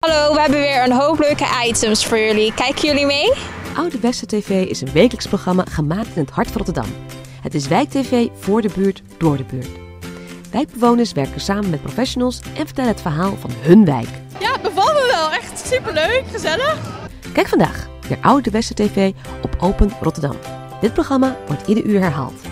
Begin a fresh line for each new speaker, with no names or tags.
Hallo, we hebben weer een hoop leuke items voor jullie. Kijken jullie mee?
Oude Westen TV is een wekelijks programma gemaakt in het hart van Rotterdam. Het is wijktv voor de buurt, door de buurt. Wijkbewoners werken samen met professionals en vertellen het verhaal van hun wijk.
Ja, het bevalt me wel. Echt superleuk, gezellig.
Kijk vandaag naar Oude Westen TV op Open Rotterdam. Dit programma wordt ieder uur herhaald.